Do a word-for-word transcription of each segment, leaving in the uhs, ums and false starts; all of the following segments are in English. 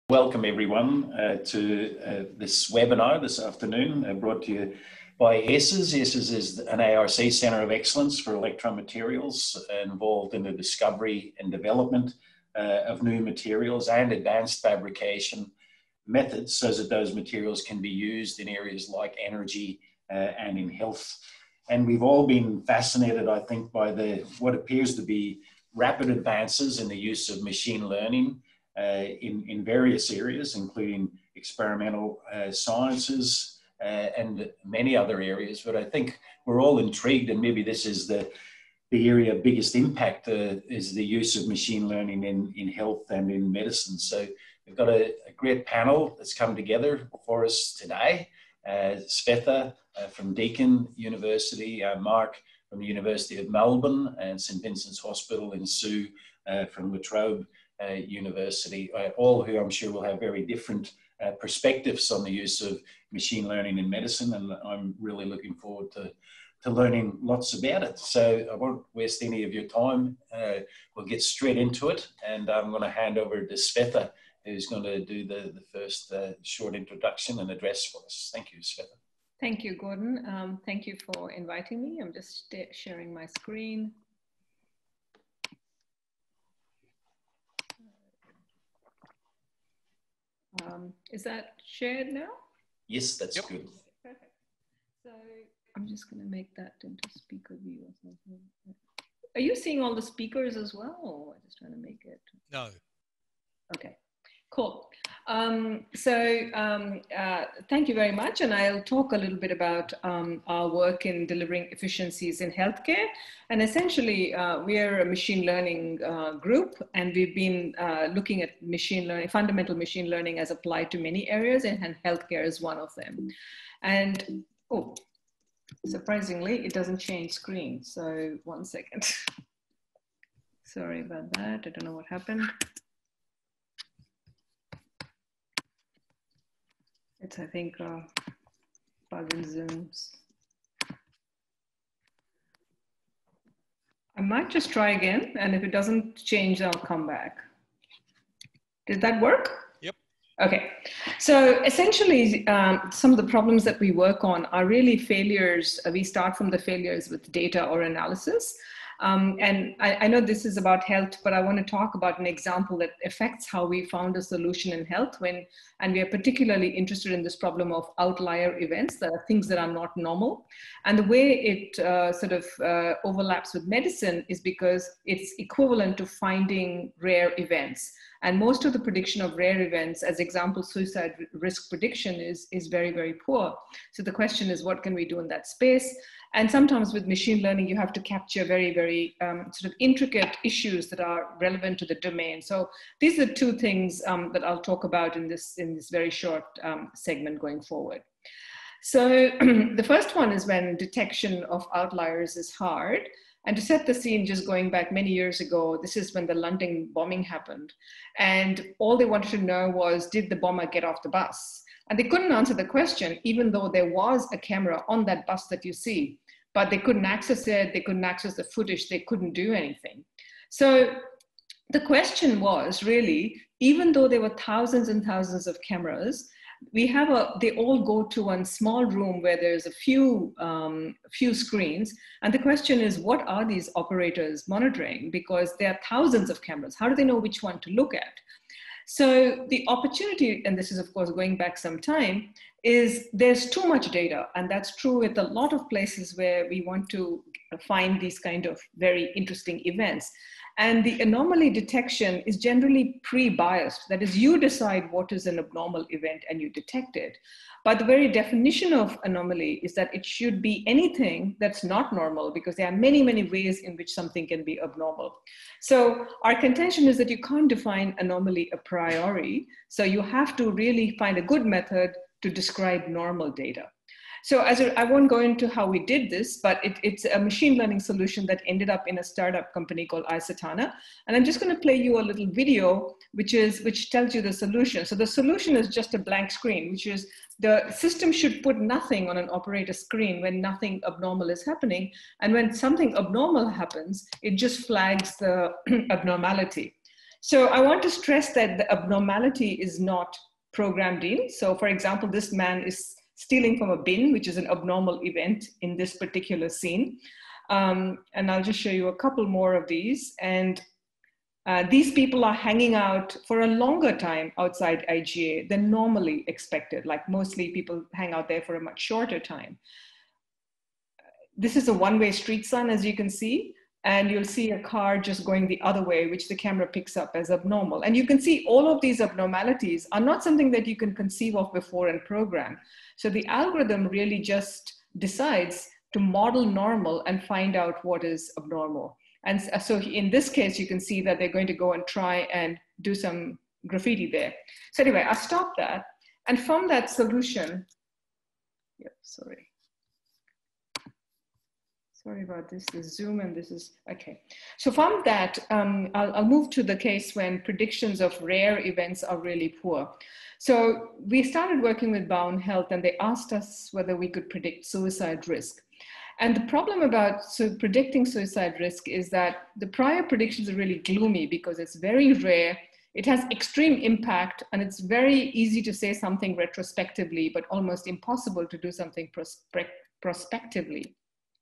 Welcome everyone uh, to uh, this webinar this afternoon, uh, brought to you by E S S. E S S is an A R C Centre of Excellence for Electron Materials, uh, involved in the discovery and development uh, of new materials and advanced fabrication methods so that those materials can be used in areas like energy uh, and in health. And we've all been fascinated, I think, by the what appears to be rapid advances in the use of machine learning Uh, in, in various areas, including experimental uh, sciences uh, and many other areas. But I think we're all intrigued, and maybe this is the, the area of biggest impact uh, is the use of machine learning in, in health and in medicine. So we've got a, a great panel that's come together for us today. Uh, Svetha uh, from Deakin University, uh, Mark from the University of Melbourne and Saint Vincent's Hospital, and Sue uh, from La Trobe Uh, University, uh, all who I'm sure will have very different uh, perspectives on the use of machine learning in medicine, and I'm really looking forward to, to learning lots about it. So I won't waste any of your time. Uh, we'll get straight into it, and I'm going to hand over to Svetha, who's going to do the, the first uh, short introduction and address for us. Thank you, Svetha. Thank you, Gordon. Um, thank you for inviting me. I'm just sharing my screen. Um, is that shared now? Yes, that's yep. Good. Perfect. So I'm just going to make that into speaker view or something. Are you seeing all the speakers as well, or I'm just trying to make it? No. Okay, cool. Um, so um, uh, thank you very much. And I'll talk a little bit about um, our work in delivering efficiencies in healthcare. And essentially, uh, we are a machine learning uh, group, and we've been uh, looking at machine learning, fundamental machine learning as applied to many areas, and, and healthcare is one of them. And, oh, surprisingly, it doesn't change screen. So one second. Sorry about that. I don't know what happened. It's, I think, uh, bug in Zooms. I might just try again, and if it doesn't change, I'll come back. Did that work? Yep. Okay. So essentially, um, some of the problems that we work on are really failures. Uh, we start from the failures with data or analysis. Um, and I, I know this is about health, but I want to talk about an example that affects how we found a solution in health when, and we are particularly interested in this problem of outlier events, that are things that are not normal. And the way it uh, sort of uh, overlaps with medicine is because it's equivalent to finding rare events. And most of the prediction of rare events, as example, suicide risk prediction is, is very, very poor. So the question is, what can we do in that space? And sometimes with machine learning, you have to capture very, very um, sort of intricate issues that are relevant to the domain. So these are two things um, that I'll talk about in this, in this very short um, segment going forward. So the first one is when detection of outliers is hard. And to set the scene, just going back many years ago, this is when the London bombing happened. And all they wanted to know was, did the bomber get off the bus? And they couldn't answer the question, even though there was a camera on that bus that you see, but they couldn't access it, they couldn't access the footage, they couldn't do anything. So the question was really, even though there were thousands and thousands of cameras, we have a, they all go to one small room where there's a few, um, few screens. And the question is, what are these operators monitoring? Because there are thousands of cameras. How do they know which one to look at? So the opportunity, and this is of course going back some time, is there's too much data. And that's true with a lot of places where we want to find these kind of very interesting events. And the anomaly detection is generally pre-biased. That is, you decide what is an abnormal event and you detect it. But the very definition of anomaly is that it should be anything that's not normal, because there are many, many ways in which something can be abnormal. So our contention is that you can't define anomaly a priori. So you have to really find a good method to describe normal data. So as a, I won't go into how we did this, but it, it's a machine learning solution that ended up in a startup company called Isotana. And I'm just going to play you a little video, which is which tells you the solution. So the solution is just a blank screen, which is the system should put nothing on an operator screen when nothing abnormal is happening. And when something abnormal happens, it just flags the abnormality. So I want to stress that the abnormality is not programmed in. So for example, this man is stealing from a bin, which is an abnormal event in this particular scene. Um, and I'll just show you a couple more of these. And uh, these people are hanging out for a longer time outside I G A than normally expected. Like mostly people hang out there for a much shorter time. This is a one-way street sign, as you can see. And you'll see a car just going the other way, which the camera picks up as abnormal. And you can see all of these abnormalities are not something that you can conceive of before and program. So the algorithm really just decides to model normal and find out what is abnormal. And so in this case, you can see that they're going to go and try and do some graffiti there. So anyway, I stopped that. And from that solution, yep, sorry. Sorry about this, the Zoom, and this is, okay. So from that, um, I'll, I'll move to the case when predictions of rare events are really poor. So we started working with Bowen Health, and they asked us whether we could predict suicide risk. And the problem about so predicting suicide risk is that the prior predictions are really gloomy because it's very rare, it has extreme impact, and it's very easy to say something retrospectively, but almost impossible to do something prospe- prospectively.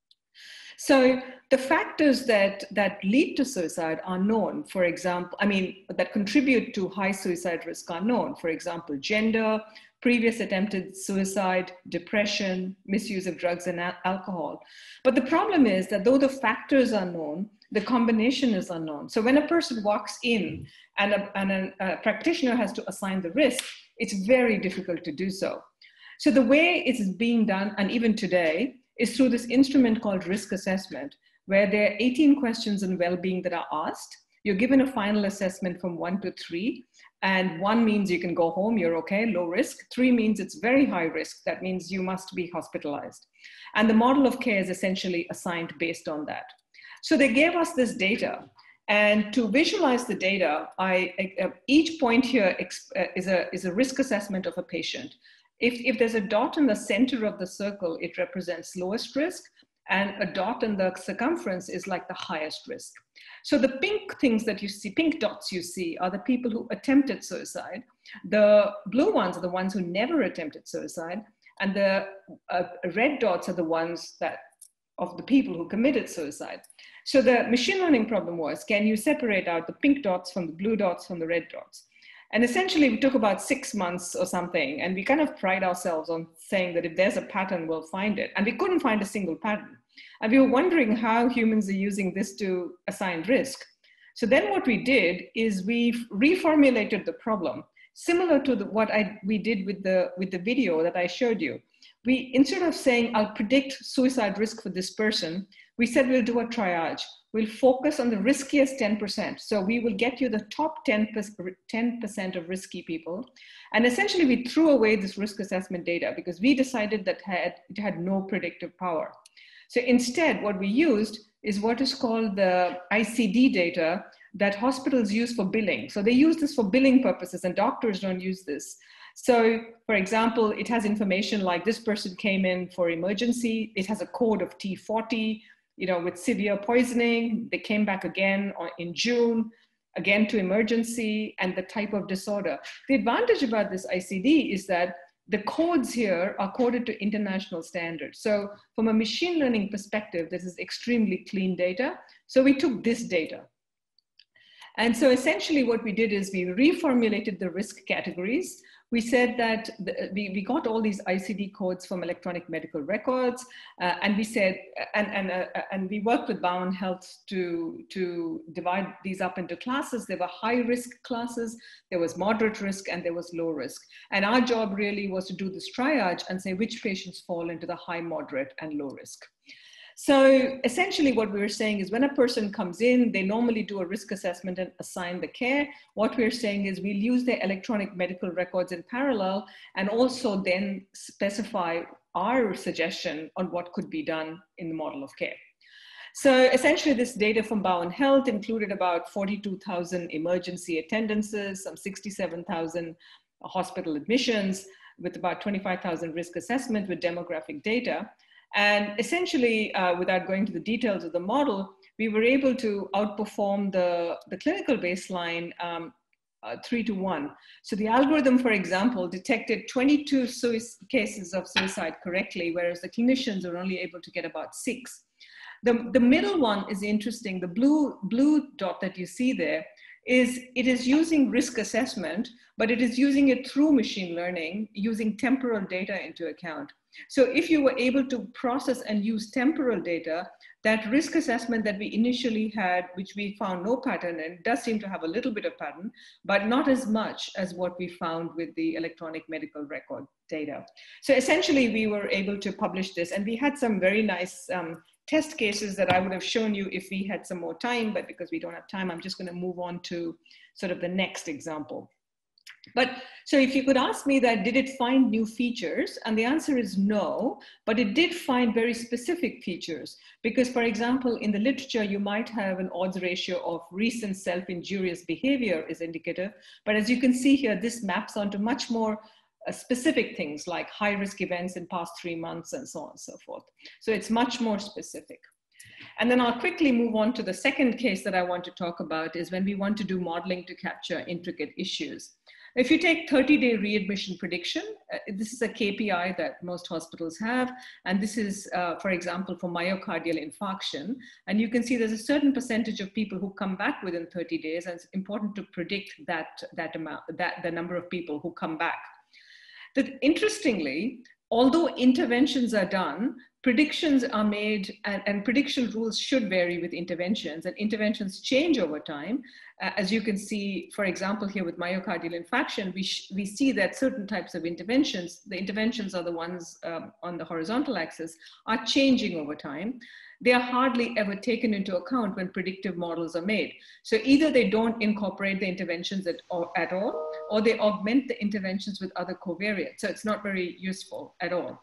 So the factors that, that lead to suicide are known. For example, I mean, that contribute to high suicide risk are known. For example, gender, previous attempted suicide, depression, misuse of drugs and alcohol. But the problem is that though the factors are known, the combination is unknown. So when a person walks in and a, and a, a practitioner has to assign the risk, it's very difficult to do so. So the way it is being done, and even today, is through this instrument called risk assessment, where there are eighteen questions on well-being that are asked. You're given a final assessment from one to three, and one means you can go home, you're okay, low risk. Three means it's very high risk. That means you must be hospitalized. And the model of care is essentially assigned based on that. So they gave us this data, and to visualize the data, I, uh, each point here is a, is a risk assessment of a patient. If, if there's a dot in the center of the circle, it represents lowest risk, and a dot in the circumference is like the highest risk. So the pink things that you see, pink dots you see, are the people who attempted suicide. The blue ones are the ones who never attempted suicide, and the uh, red dots are the ones that of the people who committed suicide. So the machine learning problem was, can you separate out the pink dots from the blue dots from the red dots? And essentially, we took about six months or something, and we kind of pride ourselves on saying that if there's a pattern, we'll find it. And we couldn't find a single pattern. And we were wondering how humans are using this to assign risk. So then what we did is we reformulated the problem, similar to the, what I, we did with the, with the video that I showed you. We, instead of saying, I'll predict suicide risk for this person, we said we'll do a triage. We'll focus on the riskiest ten percent. So we will get you the top ten percent of risky people. And essentially we threw away this risk assessment data because we decided that had, it had no predictive power. So instead, what we used is what is called the I C D data that hospitals use for billing. So they use this for billing purposes, and doctors don't use this. So for example, it has information like this person came in for emergency. It has a code of T forty, you know, with severe poisoning. They came back again in June, again to emergency, and the type of disorder. The advantage about this I C D is that the codes here are coded to international standards. So from a machine learning perspective, this is extremely clean data. So we took this data. And so essentially what we did is we reformulated the risk categories. We said that the, we, we got all these I C D codes from electronic medical records, uh, and we said, and, and, uh, and we worked with Bowen Health to, to divide these up into classes. There were high risk classes, there was moderate risk, and there was low risk. And our job really was to do this triage and say which patients fall into the high, moderate, and low risk. So essentially what we were saying is when a person comes in, they normally do a risk assessment and assign the care. What we're saying is we'll use their electronic medical records in parallel and also then specify our suggestion on what could be done in the model of care. So essentially this data from Bowen Health included about forty-two thousand emergency attendances, some sixty-seven thousand hospital admissions, with about twenty-five thousand risk assessment with demographic data. And essentially, uh, without going to the details of the model, we were able to outperform the, the clinical baseline um, uh, three to one. So the algorithm, for example, detected twenty-two cases of suicide correctly, whereas the clinicians were only able to get about six. The, the middle one is interesting. The blue, blue dot that you see there is, it is using risk assessment, but it is using it through machine learning, using temporal data into account. So if you were able to process and use temporal data, that risk assessment that we initially had, which we found no pattern, and does seem to have a little bit of pattern, but not as much as what we found with the electronic medical record data. So essentially we were able to publish this, and we had some very nice um, test cases that I would have shown you if we had some more time, but because we don't have time, I'm just going to move on to sort of the next example. But so if you could ask me that, did it find new features? And the answer is no, but it did find very specific features. Because, for example, in the literature, you might have an odds ratio of recent self-injurious behavior is indicative. But as you can see here, this maps onto much more uh, specific things like high-risk events in past three months and so on and so forth. So it's much more specific. And then I'll quickly move on to the second case that I want to talk about, is when we want to do modeling to capture intricate issues. If you take thirty day readmission prediction, uh, this is a K P I that most hospitals have. And this is, uh, for example, for myocardial infarction. And you can see there's a certain percentage of people who come back within thirty days. And it's important to predict that, that amount, that the number of people who come back. But interestingly, although interventions are done, predictions are made, and, and prediction rules should vary with interventions, and interventions change over time. Uh, as you can see, for example, here with myocardial infarction, we, we see that certain types of interventions, the interventions are the ones um, on the horizontal axis, are changing over time. They are hardly ever taken into account when predictive models are made. So either they don't incorporate the interventions at, or, at all, or they augment the interventions with other covariates. So it's not very useful at all.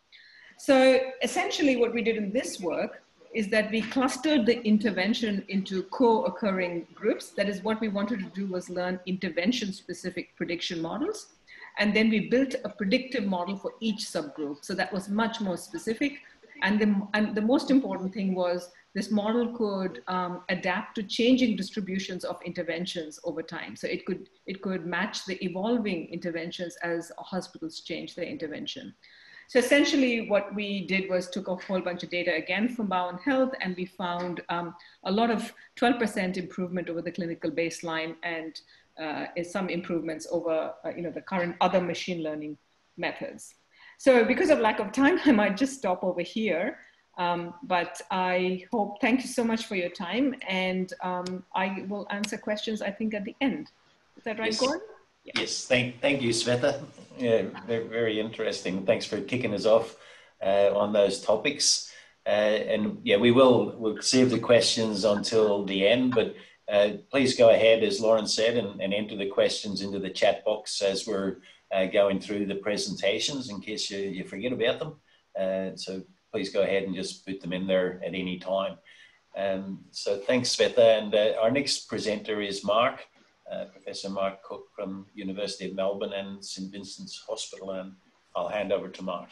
So essentially what we did in this work is that we clustered the intervention into co-occurring groups. That is, what we wanted to do was learn intervention-specific prediction models. And then we built a predictive model for each subgroup. So that was much more specific. And the, and the most important thing was this model could um, adapt to changing distributions of interventions over time. So it could, it could match the evolving interventions as hospitals change their intervention. So essentially what we did was took a whole bunch of data again from Bowen Health, and we found um, a lot of twelve percent improvement over the clinical baseline, and uh, some improvements over uh, you know, the current other machine learning methods. So because of lack of time, I might just stop over here. Um, but I hope, thank you so much for your time, and um, I will answer questions, I think, at the end. Is that right, yes. Gordon? Yeah. Yes, thank, thank you, Svetha. Yeah, very, very interesting. Thanks for kicking us off uh, on those topics. Uh, and yeah, we will we'll save the questions until the end, but uh, please go ahead, as Lauren said, and, and enter the questions into the chat box as we're uh, going through the presentations in case you, you forget about them. Uh, so please go ahead and just put them in there at any time. Um, so thanks, Svetha. And uh, our next presenter is Mark. Uh, Professor Mark Cook from University of Melbourne and Saint Vincent's Hospital, and I'll hand over to Mark.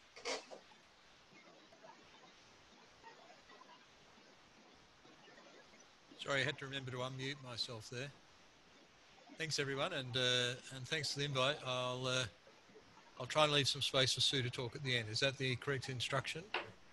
Sorry, I had to remember to unmute myself there. Thanks, everyone, and uh, and thanks for the invite. I'll uh, I'll try and leave some space for Sue to talk at the end. Is that the correct instruction?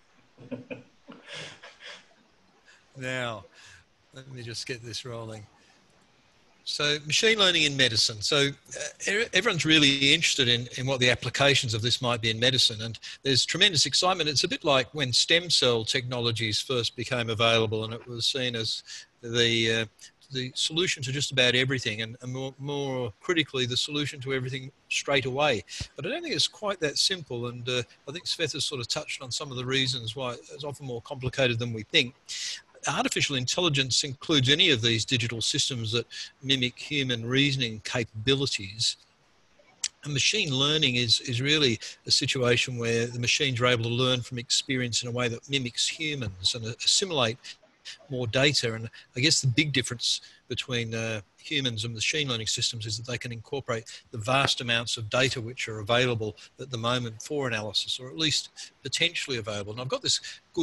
Now, let me just get this rolling. So machine learning in medicine. So uh, everyone's really interested in, in what the applications of this might be in medicine. And there's tremendous excitement. It's a bit like when stem cell technologies first became available, and it was seen as the, uh, the solution to just about everything, and, and more, more critically, the solution to everything straight away. But I don't think it's quite that simple. And uh, I think Svetha sort of touched on some of the reasons why it's often more complicated than we think. Artificial intelligence includes any of these digital systems that mimic human reasoning capabilities. And machine learning is, is really a situation where the machines are able to learn from experience in a way that mimics humans and assimilate more data. And I guess the big difference between uh, humans and machine learning systems is that they can incorporate the vast amounts of data which are available at the moment for analysis, or at least potentially available. And I've got this good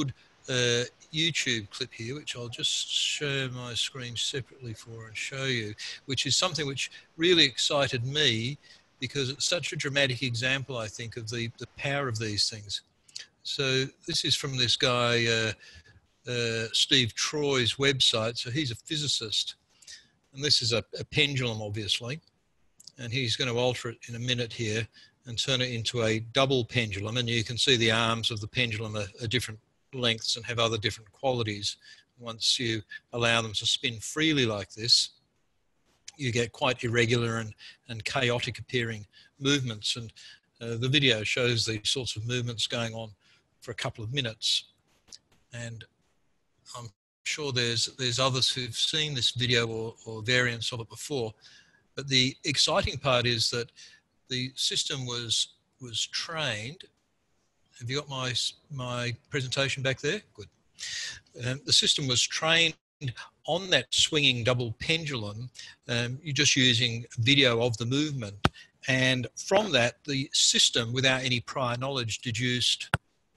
uh, YouTube clip here, which I'll just share my screen separately for and show you, which is something which really excited me because it's such a dramatic example, I think, of the, the power of these things. So this is from this guy, uh, uh, Steve Troy's website. So he's a physicist, and this is a, a pendulum, obviously, and he's going to alter it in a minute here and turn it into a double pendulum. And you can see the arms of the pendulum are, are different lengths and have other different qualities. Once you allow them to spin freely like this, you get quite irregular and, and chaotic appearing movements. And uh, the video shows these sorts of movements going on for a couple of minutes. And I'm sure there's, there's others who've seen this video or, or variants of it before. But the exciting part is that the system was, was trained. Have you got my, my presentation back there? Good. Um, the system was trained on that swinging double pendulum. Um, you're just using video of the movement. And from that, the system, without any prior knowledge, deduced,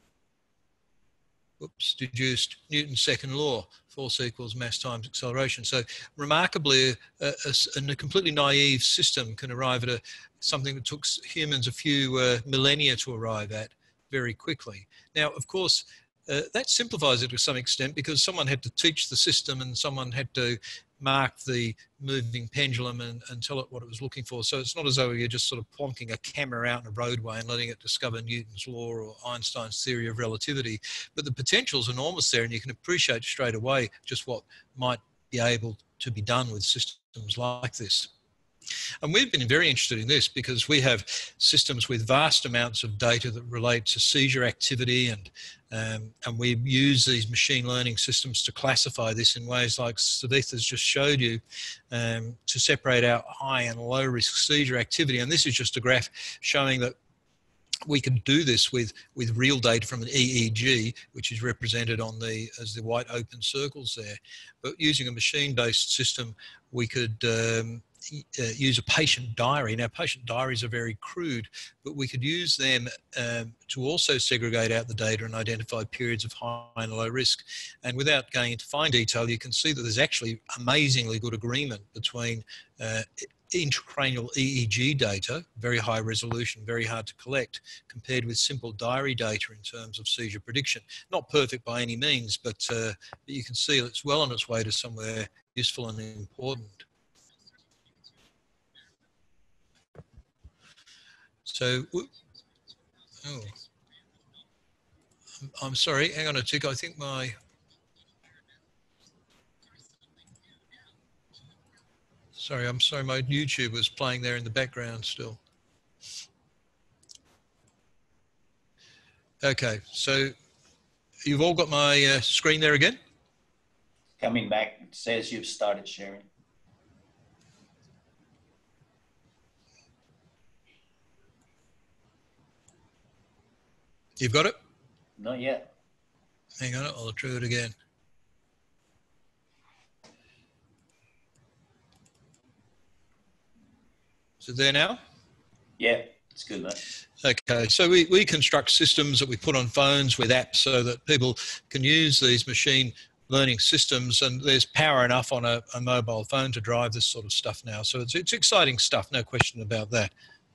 oops, deduced Newton's second law, force equals mass times acceleration. So remarkably, a, a, a completely naive system can arrive at a, something that took humans a few uh, millennia to arrive at very quickly. Now, of course, uh, that simplifies it to some extent because someone had to teach the system and someone had to mark the moving pendulum and, and tell it what it was looking for. So it's not as though you're just sort of plonking a camera out in a roadway and letting it discover Newton's law or Einstein's theory of relativity. But the potential's enormous there, and you can appreciate straight away just what might be able to be done with systems like this. And we've been very interested in this because we have systems with vast amounts of data that relate to seizure activity, and um, and we use these machine learning systems to classify this in ways like Svetha's just showed you, um, to separate out high and low risk seizure activity. And this is just a graph showing that we can do this with, with real data from an E E G, which is represented on the, as the white open circles there. But using a machine-based system, we could um, uh, use a patient diary. Now, patient diaries are very crude, but we could use them um, to also segregate out the data and identify periods of high and low risk. And without going into fine detail, you can see that there's actually amazingly good agreement between uh, intracranial E E G data, very high resolution, very hard to collect, compared with simple diary data in terms of seizure prediction. Not perfect by any means, but, uh, but you can see it's well on its way to somewhere useful and important. So, oh, I'm sorry, hang on a tick, I think my, sorry, I'm sorry, my YouTube was playing there in the background still. Okay, so you've all got my uh, screen there again? Coming back, it says you've started sharing. You've got it? Not yet. Hang on, I'll try it again. Is it there now? Yeah, it's good, mate. Okay, so we, we construct systems that we put on phones with apps so that people can use these machine learning systems, and there's power enough on a, a mobile phone to drive this sort of stuff now. So it's, it's exciting stuff, no question about that.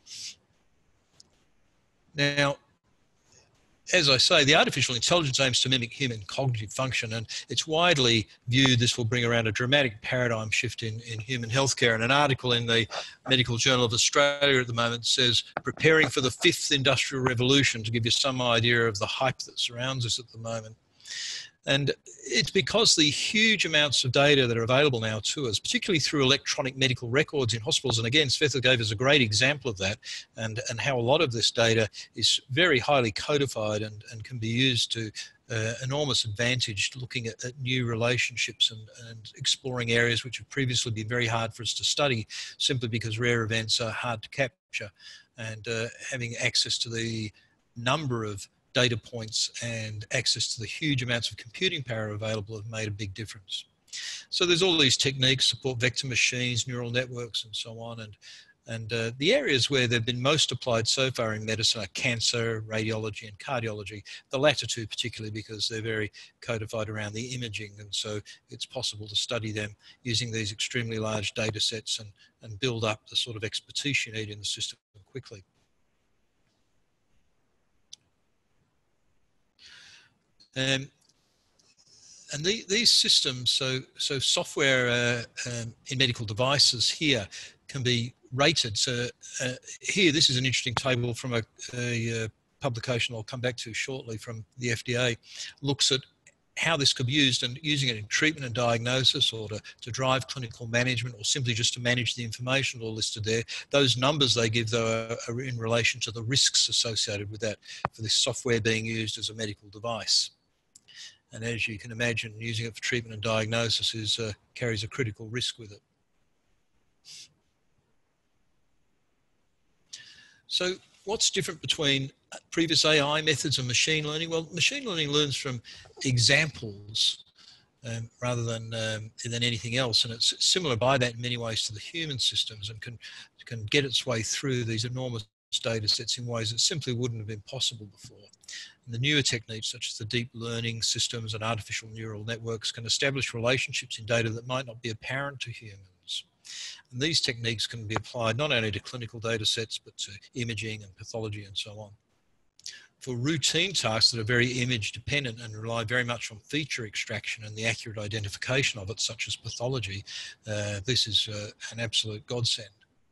Now, as I say, the artificial intelligence aims to mimic human cognitive function, and it's widely viewed this will bring around a dramatic paradigm shift in, in human healthcare. And an article in the Medical Journal of Australia at the moment says, preparing for the fifth industrial revolution, to give you some idea of the hype that surrounds us at the moment. And it's because the huge amounts of data that are available now to us, particularly through electronic medical records in hospitals. And again, Svetha gave us a great example of that, and, and how a lot of this data is very highly codified and, and can be used to uh, enormous advantage, looking at, at new relationships and, and exploring areas which have previously been very hard for us to study, simply because rare events are hard to capture. And uh, having access to the number of data points and access to the huge amounts of computing power available have made a big difference. So there's all these techniques, support vector machines, neural networks, and so on. And And uh, the areas where they've been most applied so far in medicine are cancer, radiology, and cardiology. The latter two particularly because they're very codified around the imaging, and so it's possible to study them using these extremely large data sets and, and build up the sort of expertise you need in the system quickly. Um, and the, these systems, so, so software uh, um, in medical devices here can be rated. So uh, here, this is an interesting table from a, a, a publication I'll come back to shortly from the F D A, looks at how this could be used and using it in treatment and diagnosis or to, to drive clinical management or simply just to manage the information all listed there. Those numbers they give though are in relation to the risks associated with that for this software being used as a medical device. And as you can imagine, using it for treatment and diagnosis is, uh, carries a critical risk with it. So what's different between previous A I methods and machine learning? Well, machine learning learns from examples um, rather than, um, than anything else. And it's similar by that in many ways to the human systems and can, can get its way through these enormous data sets in ways that simply wouldn't have been possible before. And the newer techniques such as the deep learning systems and artificial neural networks can establish relationships in data that might not be apparent to humans. And these techniques can be applied not only to clinical data sets, but to imaging and pathology and so on. For routine tasks that are very image dependent and rely very much on feature extraction and the accurate identification of it, such as pathology, uh, this is uh, an absolute godsend.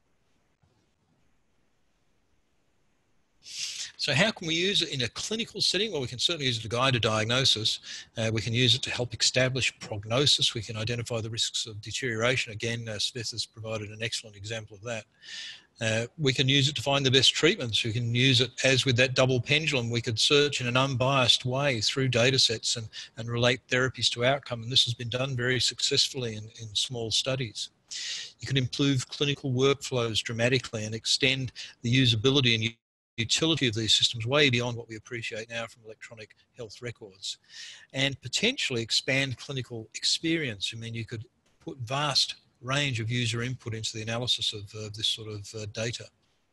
So how can we use it in a clinical setting? Well, we can certainly use it to guide a diagnosis. Uh, we can use it to help establish prognosis. We can identify the risks of deterioration. Again, uh, Svetha has provided an excellent example of that. Uh, we can use it to find the best treatments. We can use it, as with that double pendulum, we could search in an unbiased way through data sets and, and relate therapies to outcome. And this has been done very successfully in, in small studies. You can improve clinical workflows dramatically and extend the usability and utility of these systems way beyond what we appreciate now from electronic health records, and potentially expand clinical experience. I mean, you could put vast range of user input into the analysis of uh, this sort of uh, data.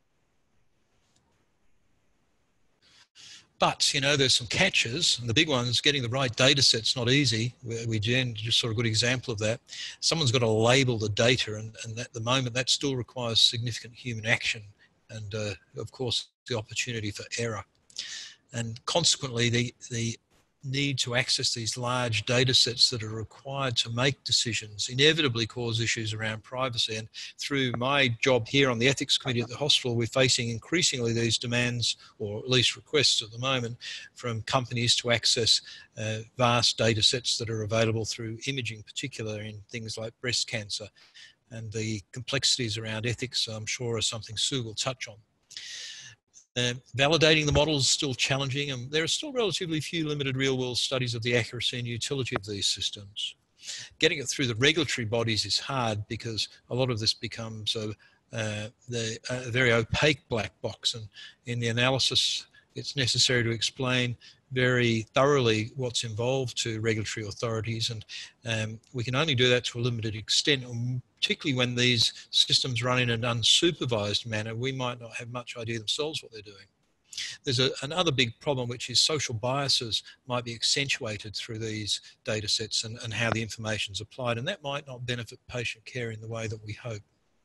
But, you know, there's some catches, and the big ones, getting the right data set's not easy. We, we just saw a good example of that. Someone's got to label the data, and, and at the moment that still requires significant human action and, uh, of course, the opportunity for error. And consequently, the, the need to access these large data sets that are required to make decisions inevitably cause issues around privacy. And through my job here on the ethics committee at the hospital, we're facing increasingly these demands, or at least requests at the moment, from companies to access uh, vast data sets that are available through imaging, particularly in things like breast cancer. And the complexities around ethics, I'm sure, are something Sue will touch on. Uh, validating the models is still challenging, and there are still relatively few limited real-world studies of the accuracy and utility of these systems. Getting it through the regulatory bodies is hard because a lot of this becomes a, uh, the, a very opaque black box, and in the analysis it's necessary to explain very thoroughly what's involved to regulatory authorities, and um, we can only do that to a limited extent, particularly when these systems run in an unsupervised manner. We might not have much idea themselves what they're doing. There's a, another big problem, which is social biases might be accentuated through these data sets and, and how the information is applied, and that might not benefit patient care in the way that we hope.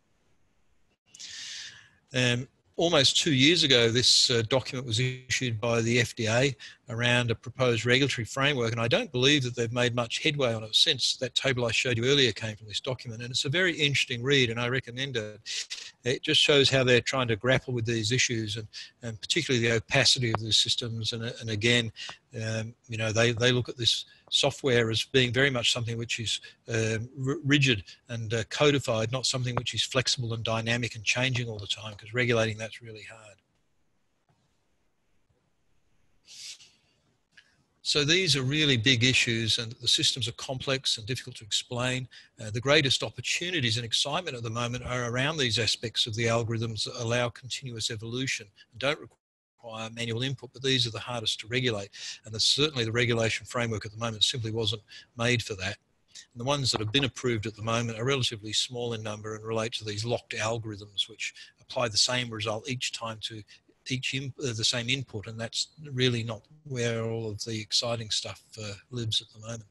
Um, Almost two years ago, this uh, document was issued by the F D A around a proposed regulatory framework, and I don't believe that they've made much headway on it since. That table I showed you earlier came from this document, and it's a very interesting read, and I recommend it. It just shows how they're trying to grapple with these issues, and, and particularly the opacity of these systems. And, and again, um, you know, they, they look at this software as being very much something which is um, rigid and uh, codified, not something which is flexible and dynamic and changing all the time, because regulating that's really hard. So these are really big issues, and the systems are complex and difficult to explain. Uh, the greatest opportunities and excitement at the moment are around these aspects of the algorithms that allow continuous evolution and don't require manual input, but these are the hardest to regulate. And certainly the regulation framework at the moment simply wasn't made for that. And the ones that have been approved at the moment are relatively small in number and relate to these locked algorithms, which apply the same result each time to each in, uh, the same input. And that's really not where all of the exciting stuff uh, lives at the moment.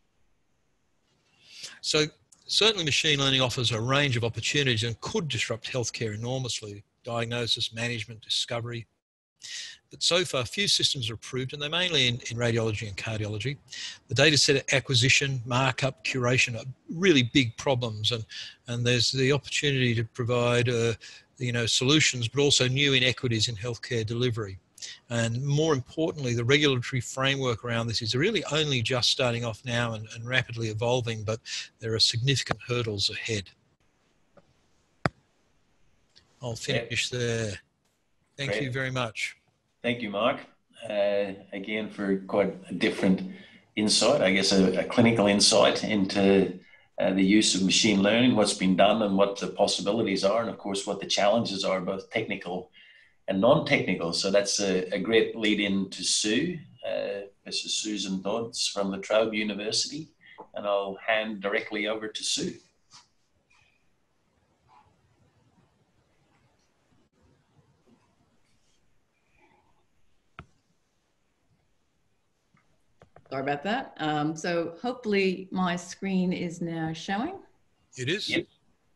So certainly machine learning offers a range of opportunities and could disrupt healthcare enormously: diagnosis, management, discovery. But so far, few systems are approved, and they're mainly in, in radiology and cardiology. The data set acquisition, markup, curation are really big problems, and, and there's the opportunity to provide uh, you know, solutions, but also new inequities in healthcare delivery. And more importantly, the regulatory framework around this is really only just starting off now and, and rapidly evolving, but there are significant hurdles ahead. I'll finish there. Thank Great. you very much. Thank you, Mark. Uh, again, for quite a different insight, I guess a, a clinical insight into uh, the use of machine learning, what's been done and what the possibilities are, and of course what the challenges are, both technical and non-technical. So that's a, a great lead in to Sue, uh, Missus Susan Dodds from La Trobe University, and I'll hand directly over to Sue. Sorry about that. Um, so hopefully my screen is now showing. It is. Yep.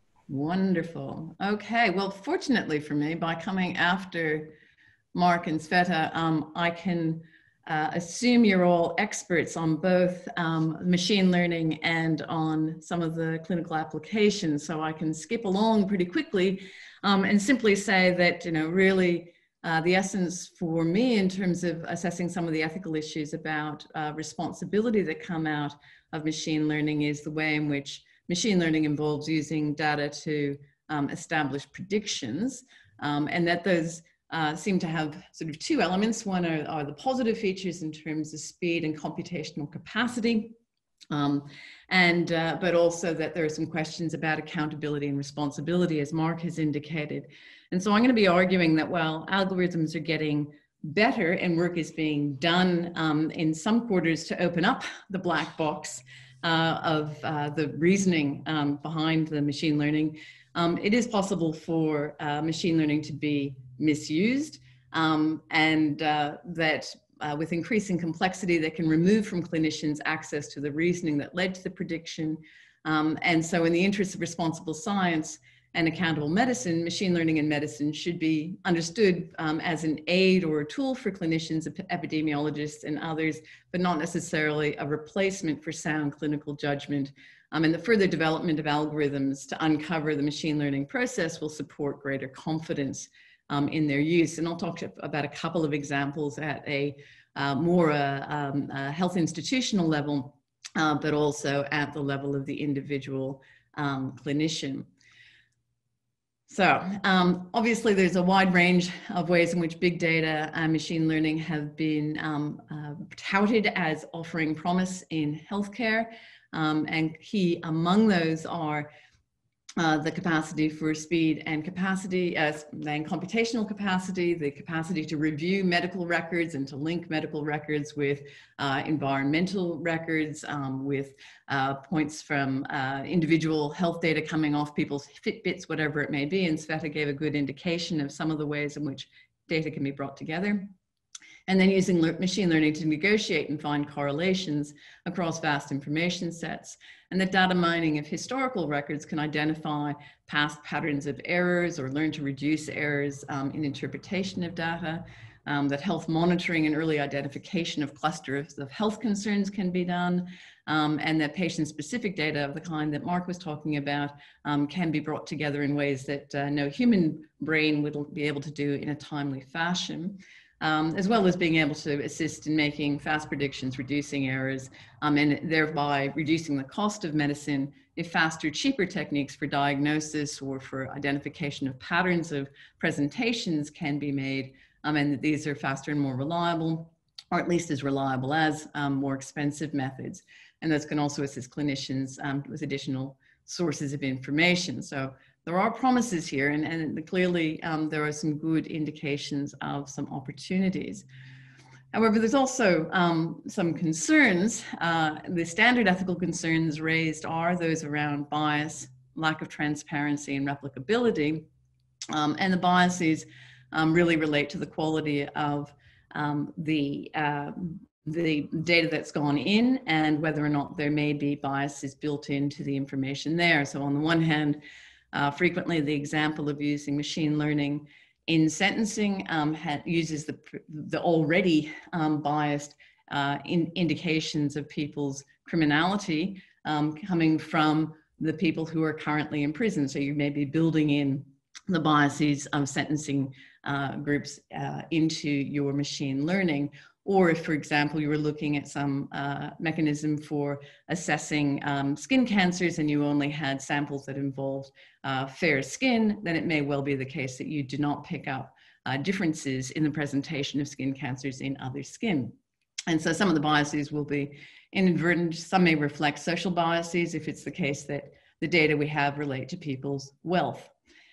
Wonderful. Okay. Well, fortunately for me, by coming after Mark and Svetha, um, I can uh, assume you're all experts on both um, machine learning and on some of the clinical applications. So I can skip along pretty quickly um, and simply say that, you know, really Uh, the essence for me in terms of assessing some of the ethical issues about uh, responsibility that come out of machine learning is the way in which machine learning involves using data to um, establish predictions, um, and that those uh, seem to have sort of two elements. One are, are the positive features in terms of speed and computational capacity, um, and uh, but also that there are some questions about accountability and responsibility, as Mark has indicated. And so I'm going to be arguing that while algorithms are getting better and work is being done um, in some quarters to open up the black box uh, of uh, the reasoning um, behind the machine learning, um, it is possible for uh, machine learning to be misused, um, and uh, that uh, with increasing complexity that can remove from clinicians access to the reasoning that led to the prediction. Um, and so in the interest of responsible science and accountable medicine, machine learning in medicine should be understood um, as an aid or a tool for clinicians, epidemiologists, and others, but not necessarily a replacement for sound clinical judgment. Um, and the further development of algorithms to uncover the machine learning process will support greater confidence um, in their use. And I'll talk to, about a couple of examples at a uh, more uh, um, uh, health institutional level, uh, but also at the level of the individual um, clinician. So um, obviously there's a wide range of ways in which big data and machine learning have been um, uh, touted as offering promise in healthcare. Um, and key among those are uh, the capacity for speed and capacity, uh, and computational capacity, the capacity to review medical records and to link medical records with uh, environmental records, um, with uh, points from uh, individual health data coming off people's Fitbits, whatever it may be. And Svetha gave a good indication of some of the ways in which data can be brought together. And then using machine learning to negotiate and find correlations across vast information sets. And that data mining of historical records can identify past patterns of errors or learn to reduce errors um, in interpretation of data. Um, that health monitoring and early identification of clusters of health concerns can be done. Um, and that patient-specific data of the kind that Mark was talking about um, can be brought together in ways that uh, no human brain would be able to do in a timely fashion. Um, as well as being able to assist in making fast predictions, reducing errors, um, and thereby reducing the cost of medicine if faster, cheaper techniques for diagnosis or for identification of patterns of presentations can be made, um, and that these are faster and more reliable, or at least as reliable as um, more expensive methods. And those can also assist clinicians um, with additional sources of information. So there are promises here, and, and clearly um, there are some good indications of some opportunities. However, there's also um, some concerns. Uh, the standard ethical concerns raised are those around bias, lack of transparency, and replicability. Um, and the biases um, really relate to the quality of um, the, uh, the data that's gone in and whether or not there may be biases built into the information there. So on the one hand, uh, frequently the example of using machine learning in sentencing um, uses the, the already um, biased uh, in indications of people's criminality um, coming from the people who are currently in prison. So you may be building in the biases of sentencing uh, groups uh, into your machine learning. Or if, for example, you were looking at some uh, mechanism for assessing um, skin cancers and you only had samples that involved uh, fair skin, then it may well be the case that you do not pick up uh, differences in the presentation of skin cancers in other skin. And so some of the biases will be inadvertent. Some may reflect social biases if it's the case that the data we have relate to people's wealth.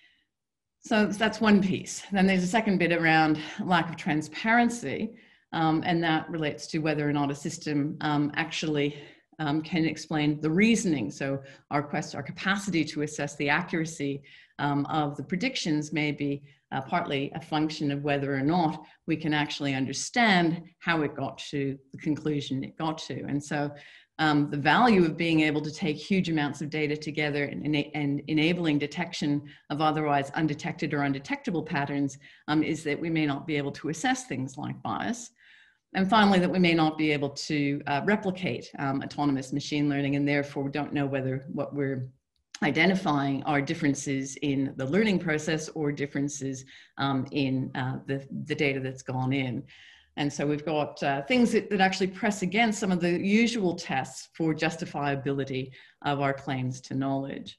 So that's one piece. Then there's a second bit around lack of transparency. Um, and that relates to whether or not a system um, actually um, can explain the reasoning. So our quest, our capacity to assess the accuracy um, of the predictions may be uh, partly a function of whether or not we can actually understand how it got to the conclusion it got to. And so um, the value of being able to take huge amounts of data together and, and enabling detection of otherwise undetected or undetectable patterns um, is that we may not be able to assess things like bias. And finally, that we may not be able to uh, replicate um, autonomous machine learning, and therefore we don't know whether what we're identifying are differences in the learning process or differences um, in uh, the, the data that's gone in. And so we've got uh, things that, that actually press against some of the usual tests for justifiability of our claims to knowledge.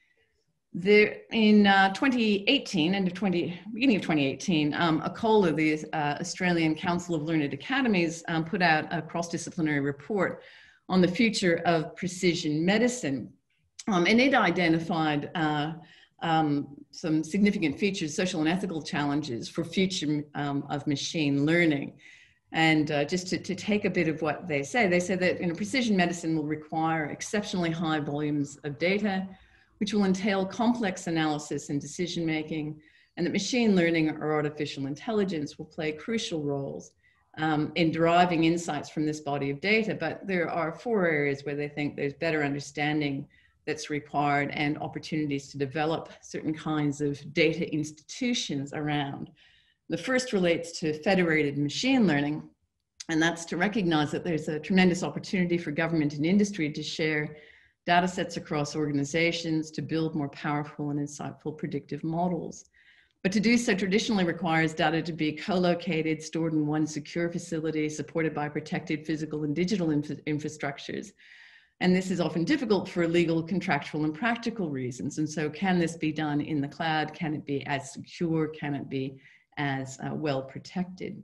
There, in uh, twenty eighteen, end of twenty, beginning of twenty eighteen, um, ACOLA, the uh, Australian Council of Learned Academies, um, put out a cross-disciplinary report on the future of precision medicine. Um, and it identified uh, um, some significant features, social and ethical challenges for future um, of machine learning. And uh, just to, to take a bit of what they say, they say that you know, precision medicine will require exceptionally high volumes of data, which will entail complex analysis and decision-making, and that machine learning or artificial intelligence will play crucial roles um, in deriving insights from this body of data. But there are four areas where they think there's better understanding that's required and opportunities to develop certain kinds of data institutions around. The first relates to federated machine learning, and that's to recognize that there's a tremendous opportunity for government and industry to share data sets across organizations to build more powerful and insightful predictive models. But to do so traditionally requires data to be co-located, stored in one secure facility, supported by protected physical and digital infra infrastructures. And this is often difficult for legal, contractual, and practical reasons. And so can this be done in the cloud? Can it be as secure? Can it be as uh, well protected?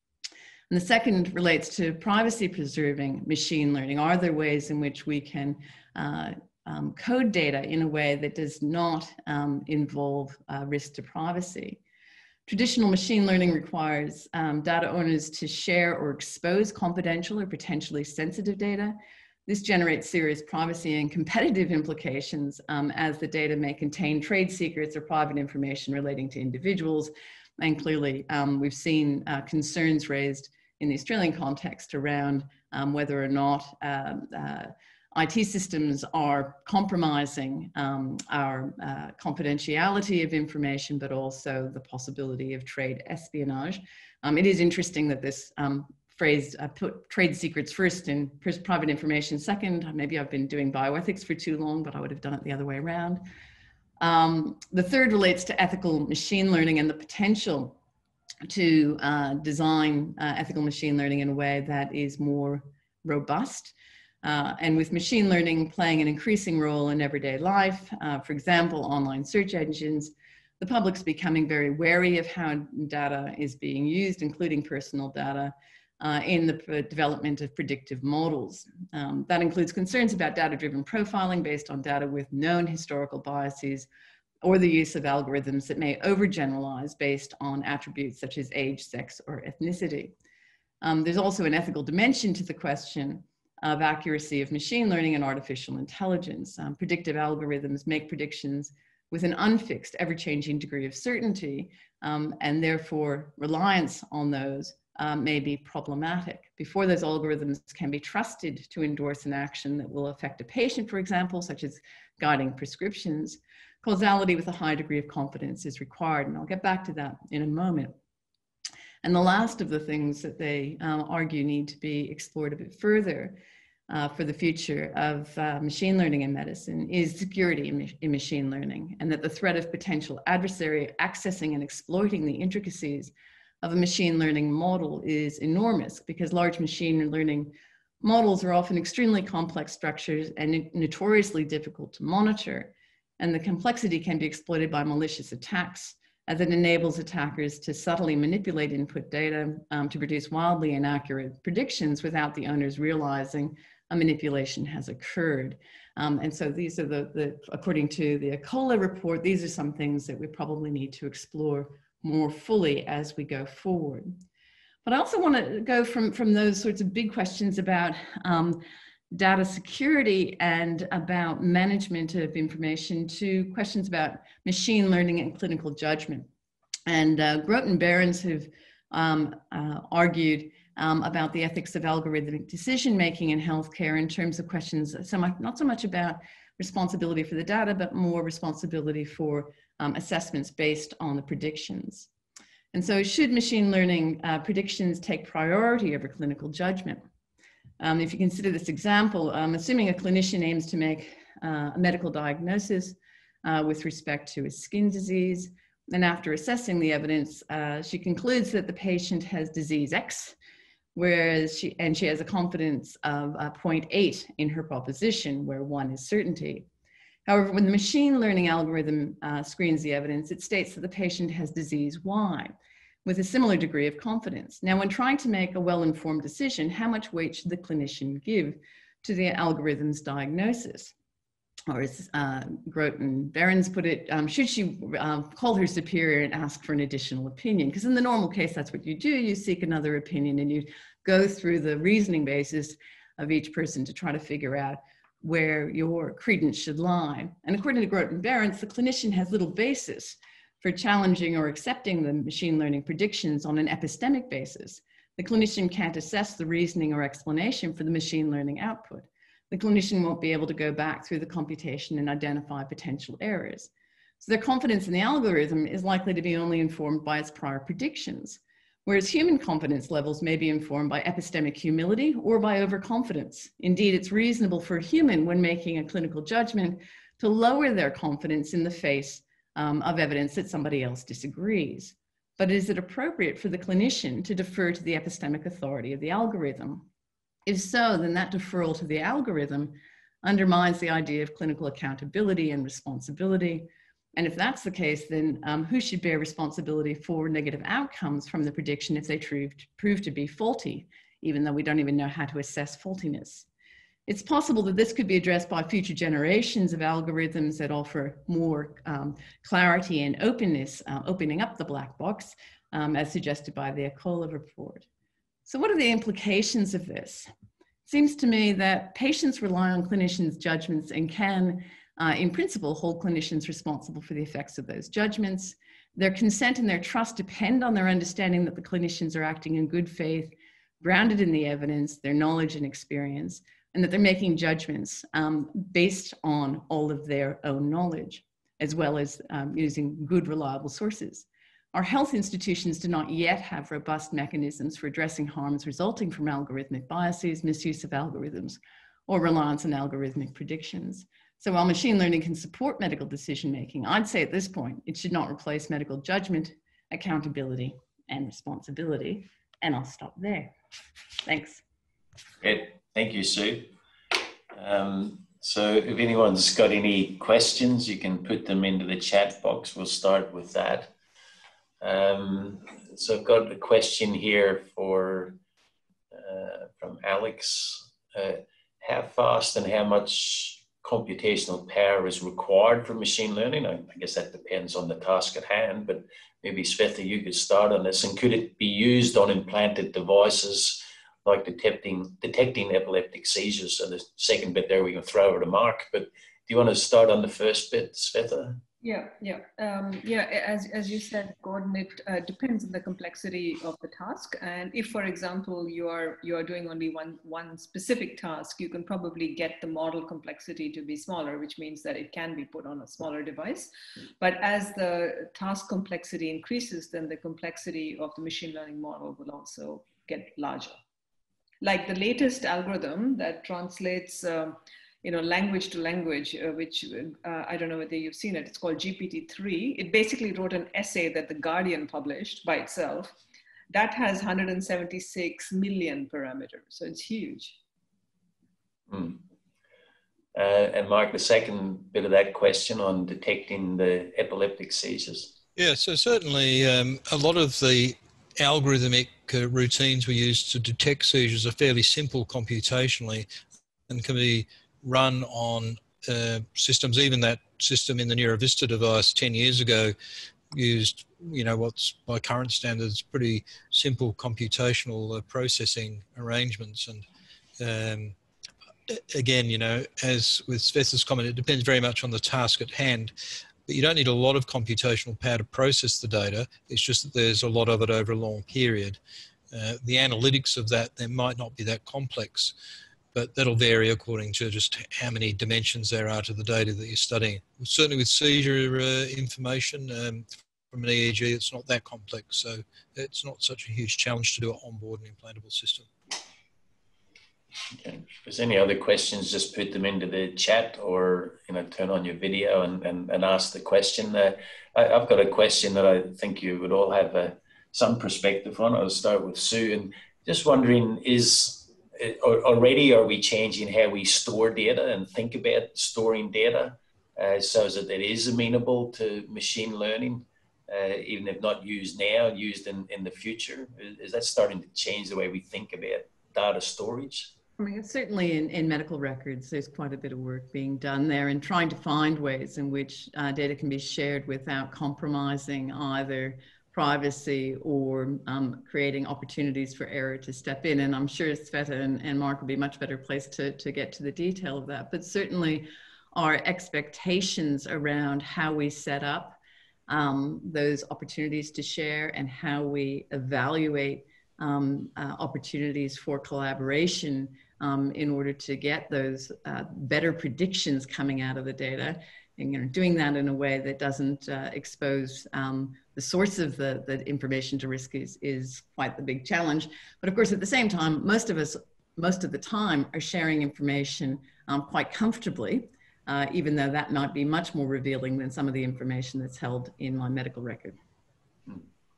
And the second relates to privacy preserving machine learning. Are there ways in which we can uh, um, code data in a way that does not um, involve uh, risk to privacy? Traditional machine learning requires um, data owners to share or expose confidential or potentially sensitive data. This generates serious privacy and competitive implications um, as the data may contain trade secrets or private information relating to individuals. And clearly um, we've seen uh, concerns raised in the Australian context around um, whether or not um, uh, I T systems are compromising um, our uh, confidentiality of information, but also the possibility of trade espionage. Um, it is interesting that this um, phrase, uh, put trade secrets first and private information second. Maybe I've been doing bioethics for too long, but I would have done it the other way around. Um, the third relates to ethical machine learning and the potential to uh, design uh, ethical machine learning in a way that is more robust. Uh, and with machine learning playing an increasing role in everyday life, uh, for example, online search engines, the public's becoming very wary of how data is being used, including personal data, uh, in the development of predictive models. Um, that includes concerns about data-driven profiling based on data with known historical biases, or the use of algorithms that may overgeneralize based on attributes such as age, sex, or ethnicity. Um, there's also an ethical dimension to the question of accuracy of machine learning and artificial intelligence. Um, predictive algorithms make predictions with an unfixed, ever-changing degree of certainty, um, and therefore reliance on those um, may be problematic. Before those algorithms can be trusted to endorse an action that will affect a patient, for example, such as guiding prescriptions, causality with a high degree of confidence is required, and I'll get back to that in a moment. And the last of the things that they uh, argue need to be explored a bit further uh, for the future of uh, machine learning in medicine is security in, in machine learning, and that the threat of potential adversary accessing and exploiting the intricacies of a machine learning model is enormous, because large machine learning models are often extremely complex structures and notoriously difficult to monitor. And the complexity can be exploited by malicious attacks, as it enables attackers to subtly manipulate input data um, to produce wildly inaccurate predictions without the owners realizing a manipulation has occurred. Um, and so these are the, the, according to the Acola report, these are some things that we probably need to explore more fully as we go forward. But I also want to go from, from those sorts of big questions about um, data security and about management of information to questions about machine learning and clinical judgment. And uh, Grote and Behrens have um, uh, argued um, about the ethics of algorithmic decision-making in healthcare in terms of questions, so much, not so much about responsibility for the data, but more responsibility for um, assessments based on the predictions. And so should machine learning uh, predictions take priority over clinical judgment? Um, if you consider this example, um, assuming a clinician aims to make uh, a medical diagnosis uh, with respect to a skin disease, and after assessing the evidence, uh, she concludes that the patient has disease X, whereas she, and she has a confidence of uh, zero point eight in her proposition, where one is certainty. However, when the machine learning algorithm uh, screens the evidence, it states that the patient has disease Y, with a similar degree of confidence. Now, when trying to make a well-informed decision, how much weight should the clinician give to the algorithm's diagnosis? Or as uh, Grote and Behrens put it, um, should she uh, call her superior and ask for an additional opinion? Because in the normal case, that's what you do. You seek another opinion and you go through the reasoning basis of each person to try to figure out where your credence should lie. And according to Grote and Behrens, the clinician has little basis for challenging or accepting the machine learning predictions on an epistemic basis. The clinician can't assess the reasoning or explanation for the machine learning output. The clinician won't be able to go back through the computation and identify potential errors. So their confidence in the algorithm is likely to be only informed by its prior predictions, whereas human confidence levels may be informed by epistemic humility or by overconfidence. Indeed, it's reasonable for a human when making a clinical judgment to lower their confidence in the face um, of evidence that somebody else disagrees. But is it appropriate for the clinician to defer to the epistemic authority of the algorithm? If so, then that deferral to the algorithm undermines the idea of clinical accountability and responsibility. And if that's the case, then um, who should bear responsibility for negative outcomes from the prediction if they prove, prove to be faulty, even though we don't even know how to assess faultiness? It's possible that this could be addressed by future generations of algorithms that offer more um, clarity and openness, uh, opening up the black box, um, as suggested by the Acola report. So what are the implications of this? It seems to me that patients rely on clinicians' judgments and can, uh, in principle, hold clinicians responsible for the effects of those judgments. Their consent and their trust depend on their understanding that the clinicians are acting in good faith, grounded in the evidence, their knowledge and experience, and that they're making judgments um, based on all of their own knowledge, as well as um, using good, reliable sources. Our health institutions do not yet have robust mechanisms for addressing harms resulting from algorithmic biases, misuse of algorithms, or reliance on algorithmic predictions. So while machine learning can support medical decision-making, I'd say at this point, it should not replace medical judgment, accountability, and responsibility. And I'll stop there. Thanks. Great. Thank you, Sue. Um, so if anyone's got any questions, you can put them into the chat box. We'll start with that. Um, so I've got a question here for uh, from Alex. Uh, how fast and how much computational power is required for machine learning? I, I guess that depends on the task at hand, but maybe Svetha, you could start on this. And could it be used on implanted devices like detecting detecting epileptic seizures? So the second bit there we can throw over to Mark, but do you want to start on the first bit, Svetha? Yeah, yeah, um, yeah. As as you said, Gordon, it uh, depends on the complexity of the task. And if, for example, you are you are doing only one one specific task, you can probably get the model complexity to be smaller, which means that it can be put on a smaller device. But as the task complexity increases, then the complexity of the machine learning model will also get larger. Like the latest algorithm that translates. Um, you know, language to language, uh, which uh, I don't know whether you've seen it, it's called G P T three. It basically wrote an essay that The Guardian published by itself. That has one hundred seventy-six million parameters, so it's huge. Hmm. Uh, and Mark, the second bit of that question on detecting the epileptic seizures. Yeah, so certainly um, a lot of the algorithmic uh, routines we use to detect seizures are fairly simple computationally and can be run on uh, systems. Even that system in the Neurovista device ten years ago used, you know, what's by current standards pretty simple computational uh, processing arrangements. And um, again, you know, as with Svetha's comment, it depends very much on the task at hand. But you don't need a lot of computational power to process the data. It's just that there's a lot of it over a long period. Uh, the analytics of that, they might not be that complex, but that'll vary according to just how many dimensions there are to the data that you're studying. Certainly with seizure uh, information um, from an E E G, it's not that complex, so it's not such a huge challenge to do an onboard and implantable system. Okay. If there's any other questions, just put them into the chat, or you know, turn on your video and, and, and ask the question. Uh, I, I've got a question that I think you would all have uh, some perspective on. I'll start with Sue, and just wondering, is already are we changing how we store data and think about storing data uh, so that it is amenable to machine learning, uh, even if not used now, used in, in the future? Is, is that starting to change the way we think about data storage? I mean, certainly in, in medical records, there's quite a bit of work being done there in trying to find ways in which uh, data can be shared without compromising either privacy or um, creating opportunities for error to step in. And I'm sure Svetha and, and Mark will be much better placed to, to get to the detail of that. But certainly our expectations around how we set up um, those opportunities to share and how we evaluate um, uh, opportunities for collaboration um, in order to get those uh, better predictions coming out of the data, and you know, doing that in a way that doesn't uh, expose um, the source of the, the information to risk is, is quite the big challenge. But of course, at the same time, most of us, most of the time, are sharing information um, quite comfortably, uh, even though that might be much more revealing than some of the information that's held in my medical record. Hmm.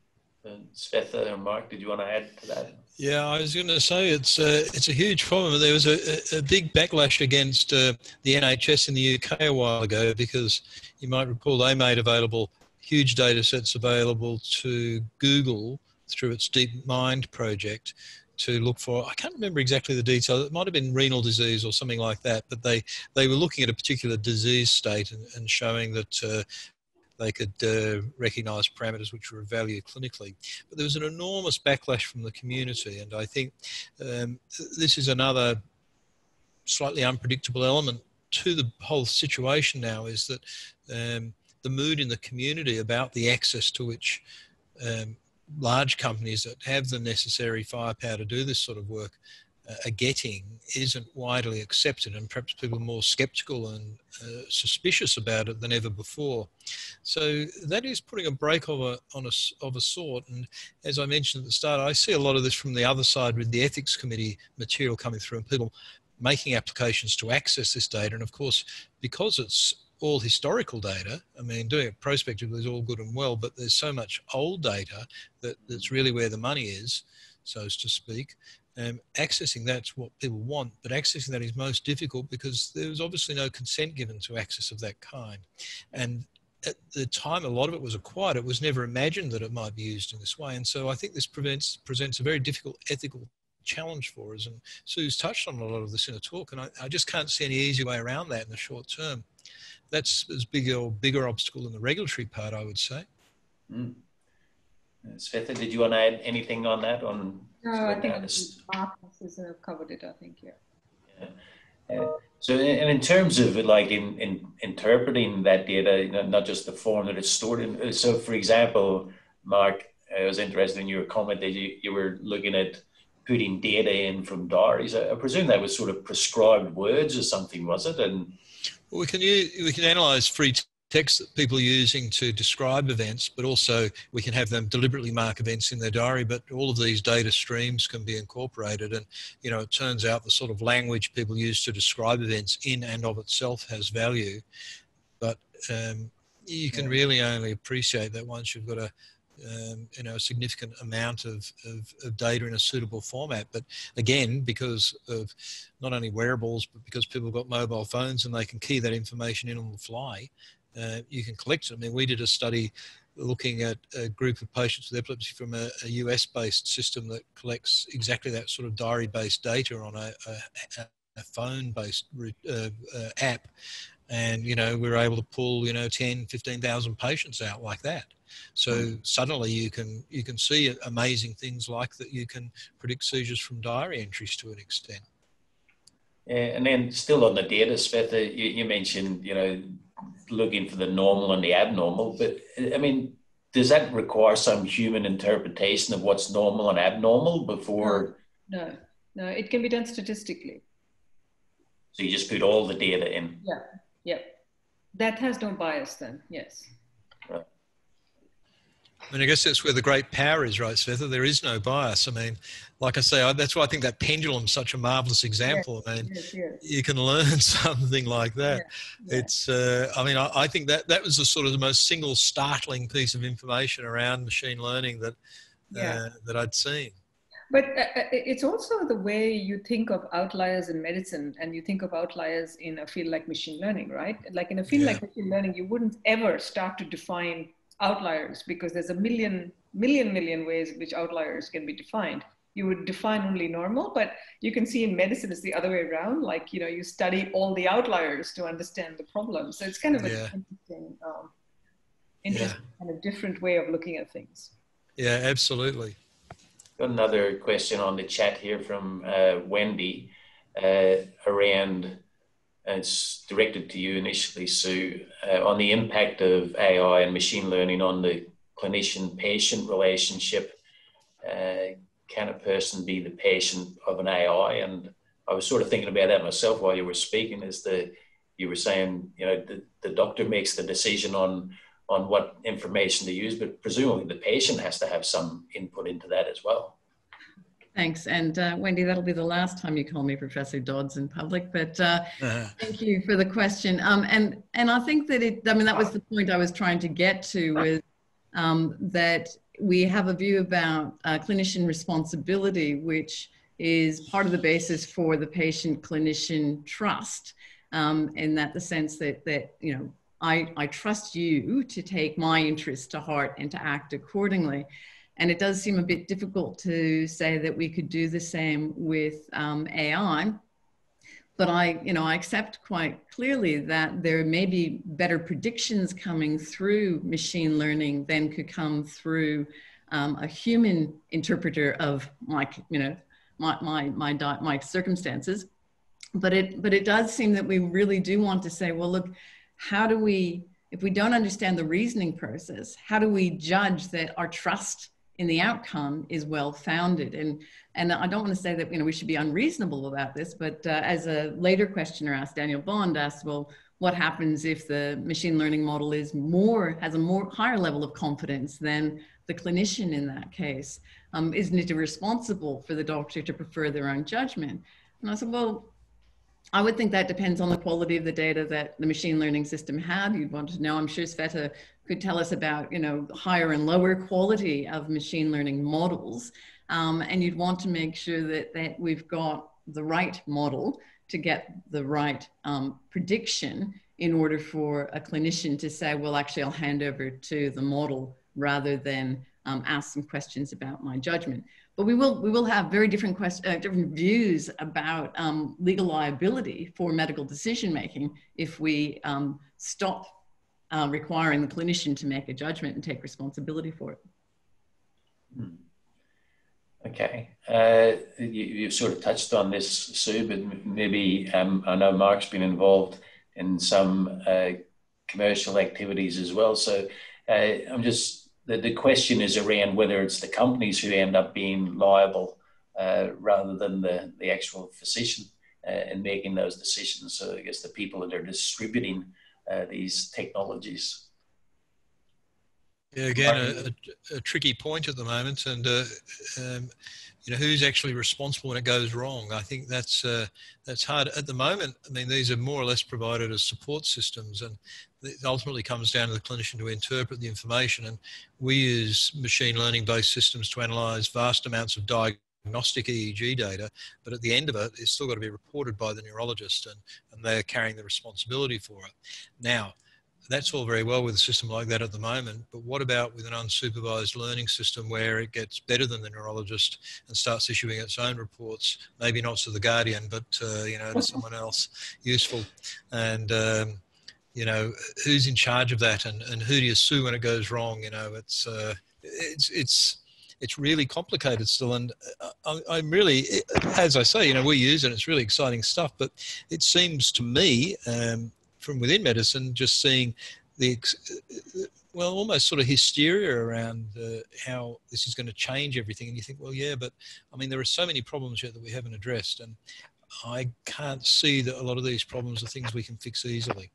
And Svetha or Mark, did you want to add to that? Yeah, I was going to say it's a, it's a huge problem. There was a, a big backlash against uh, the N H S in the U K a while ago, because you might recall they made available huge data sets available to Google through its DeepMind project to look for, I can't remember exactly the detail, it might have been renal disease or something like that, but they, they were looking at a particular disease state and, and showing that uh, they could uh, recognise parameters which were of value clinically. But there was an enormous backlash from the community, and I think um, this is another slightly unpredictable element to the whole situation now, is that um, the mood in the community about the access to which um, large companies that have the necessary firepower to do this sort of work uh, are getting isn't widely accepted, and perhaps people are more sceptical and uh, suspicious about it than ever before. So that is putting a brake of a, on a, of a sort. And as I mentioned at the start, I see a lot of this from the other side with the ethics committee material coming through and people making applications to access this data. And of course, because it's all historical data, I mean, doing it prospectively is all good and well, but there's so much old data that that's really where the money is, so to speak. Um, accessing that's what people want, but accessing that is most difficult because there was obviously no consent given to access of that kind. And at the time a lot of it was acquired, it was never imagined that it might be used in this way. And so I think this prevents, presents a very difficult ethical challenge for us. And Sue's touched on a lot of this in her talk, and I, I just can't see any easy way around that in the short term. That's as big or bigger obstacle than the regulatory part, I would say. Mm. Svetha, did you want to add anything on that? On no, sort of I think how to, Mark has covered it. I think, yeah. yeah. Yeah. So, and in terms of like in, in interpreting that data, you know, not just the form that it's stored in. So, for example, Mark, I was interested in your comment that you, you were looking at putting data in from diaries. I, I presume that was sort of prescribed words or something, was it? And well, we can use, we can analyze free text that people are using to describe events, but also we can have them deliberately mark events in their diary. But all of these data streams can be incorporated, and you know, it turns out the sort of language people use to describe events in and of itself has value. But um, you can really only appreciate that once you've got a Um, you know, a significant amount of, of, of data in a suitable format. But again, because of not only wearables, but because people have got mobile phones and they can key that information in on the fly, uh, you can collect it. I mean, we did a study looking at a group of patients with epilepsy from a, a U S-based system that collects exactly that sort of diary-based data on a, a, a phone-based uh, uh, app. And, you know, we were able to pull, you know, ten, fifteen thousand patients out like that. So suddenly you can you can see amazing things like that. You can predict seizures from diary entries to an extent. Yeah, and then still on the data, Svetha, you, you mentioned, you know, looking for the normal and the abnormal, but I mean, does that require some human interpretation of what's normal and abnormal before? No, no, no, it can be done statistically. So you just put all the data in? Yeah, yeah. That has no bias then, yes. Right. I mean, I guess that's where the great power is, right, Svetha? There is no bias. I mean, like I say, I, that's why I think that pendulum's such a marvelous example. Yes, I mean, yes, yes. you can learn something like that. Yeah, yeah. It's, uh, I mean, I, I think that that was the sort of the most single startling piece of information around machine learning that, Yeah. uh, that I'd seen. But uh, it's also the way you think of outliers in medicine and you think of outliers in a field like machine learning, right? Like in a field Yeah. like machine learning, you wouldn't ever start to define outliers because there's a million, million, million ways in which outliers can be defined. You would define only normal, but you can see in medicine it's the other way around. Like, you know, you study all the outliers to understand the problem. So it's kind of Yeah. an interesting, um, interesting Yeah. kind of different way of looking at things. Yeah, absolutely. Got another question on the chat here from uh, Wendy uh, around, and it's directed to you initially, Sue, uh, on the impact of A I and machine learning on the clinician-patient relationship. Uh, can a person be the patient of an A I? And I was sort of thinking about that myself while you were speaking, is the, you were saying, you know, the, the doctor makes the decision on on what information to use, but presumably the patient has to have some input into that as well. Thanks. And uh, Wendy, that'll be the last time you call me Professor Dodds in public, but uh, uh-huh. Thank you for the question. Um, and, and I think that it, I mean, that was the point I was trying to get to, was um, that we have a view about uh, clinician responsibility, which is part of the basis for the patient-clinician trust, um, in that the sense that, that you know, I, I trust you to take my interests to heart and to act accordingly. And it does seem a bit difficult to say that we could do the same with um, A I. But I, you know, I accept quite clearly that there may be better predictions coming through machine learning than could come through um, a human interpreter of my, you know, my, my, my, my circumstances. But it, but it does seem that we really do want to say, well, look, how do we, if we don't understand the reasoning process, how do we judge that our trust in the outcome is well-founded? And, and I don't want to say that, you know, we should be unreasonable about this, but uh, as a later questioner asked, Daniel Bond asked, well, what happens if the machine learning model is more, has a more higher level of confidence than the clinician in that case? Um, isn't it irresponsible for the doctor to prefer their own judgment? And I said, well, I would think that depends on the quality of the data that the machine learning system had. You'd want to know, I'm sure Svetha could tell us about, you know, higher and lower quality of machine learning models. Um, and you'd want to make sure that, that we've got the right model to get the right um, prediction in order for a clinician to say, well, actually, I'll hand over to the model rather than um, ask some questions about my judgment. But we will, we will have very different, quest uh, different views about um, legal liability for medical decision-making if we um, stop uh, requiring the clinician to make a judgment and take responsibility for it. Hmm. Okay, uh, you, you've sort of touched on this, Sue, but maybe um, I know Mark's been involved in some uh, commercial activities as well. So uh, I'm just, the, the question is around whether it's the companies who end up being liable uh, rather than the, the actual physician uh, in making those decisions. So I guess the people that are distributing uh, these technologies. Yeah, again, a, a, a tricky point at the moment, and uh, um, you know, who's actually responsible when it goes wrong? I think that's uh, that's hard at the moment. I mean, these are more or less provided as support systems, and it ultimately comes down to the clinician to interpret the information. And we use machine learning-based systems to analyse vast amounts of diagnostic E E G data, but at the end of it, it's still got to be reported by the neurologist, and and they're carrying the responsibility for it. Now, that's all very well with a system like that at the moment, but what about with an unsupervised learning system where it gets better than the neurologist and starts issuing its own reports, maybe not to the guardian, but uh, you know, to someone else useful? And um, you know, who's in charge of that, and, and who do you sue when it goes wrong? You know, it's uh, it's it's it's really complicated still, and I, I'm really, as I say, you know, we use it. It's really exciting stuff, but it seems to me, Um, from within medicine, just seeing the, well, almost sort of hysteria around uh, how this is going to change everything. And you think, well, yeah, but I mean, there are so many problems yet that we haven't addressed. And I can't see that a lot of these problems are things we can fix easily.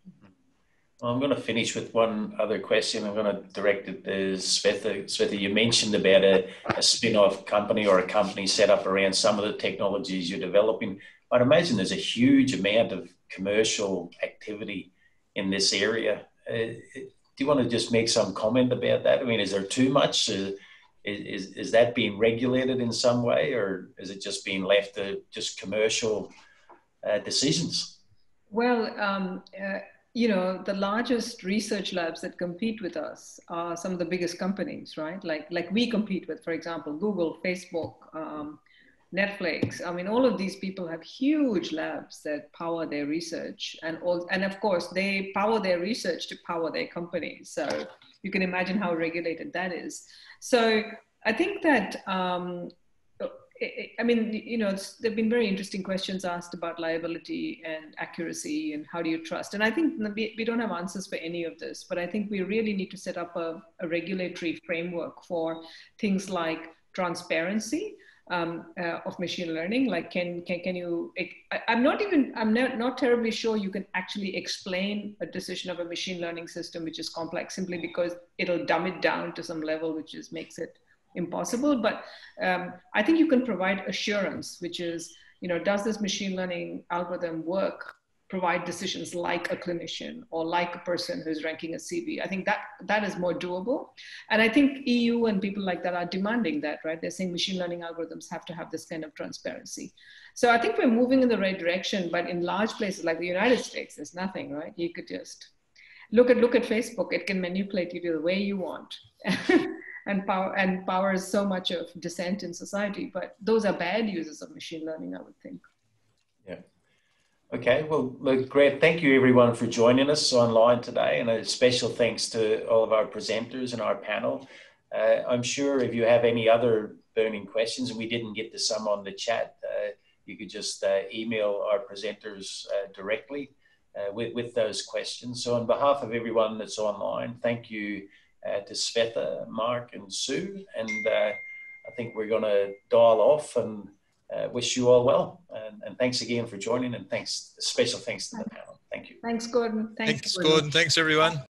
Well, I'm going to finish with one other question. I'm going to direct it to Svetha. Svetha, you mentioned about a, a spin-off company or a company set up around some of the technologies you're developing. I'd imagine there's a huge amount of commercial activity in this area. Uh, do you want to just make some comment about that? I mean, is there too much? Uh, is, is that being regulated in some way, or is it just being left to just commercial uh, decisions? Well, um, uh, you know, the largest research labs that compete with us are some of the biggest companies, right? Like, like we compete with, for example, Google, Facebook, um, Netflix. I mean, all of these people have huge labs that power their research, and all, and of course they power their research to power their companies. So you can imagine how regulated that is. So I think that, um, I mean, you know, there've been very interesting questions asked about liability and accuracy and how do you trust? And I think we don't have answers for any of this, but I think we really need to set up a, a regulatory framework for things like transparency. Um, uh, of machine learning, like can can can you? I, I'm not even I'm not not terribly sure you can actually explain a decision of a machine learning system which is complex simply because it'll dumb it down to some level which is makes it impossible. But um, I think you can provide assurance, which is, you know, does this machine learning algorithm work? Provide decisions like a clinician or like a person who's ranking a C V. I think that that is more doable. And I think E U and people like that are demanding that, right? They're saying machine learning algorithms have to have this kind of transparency. So I think we're moving in the right direction, but in large places like the United States, there's nothing, right? You could just look at, look at Facebook. It can manipulate you the way you want. and power and powers so much of dissent in society, but those are bad uses of machine learning, I would think. Yeah. Okay, well, look, great. Thank you everyone for joining us online today, and a special thanks to all of our presenters and our panel. Uh, I'm sure if you have any other burning questions, and we didn't get to some on the chat, uh, you could just uh, email our presenters uh, directly uh, with, with those questions. So on behalf of everyone that's online, thank you uh, to Svetha, Mark and Sue, and uh, I think we're going to dial off and Uh, wish you all well, and, and thanks again for joining, and thanks, special thanks to the panel. Thank you. Thanks, Gordon. Thanks, thanks Gordon. Thanks, everyone.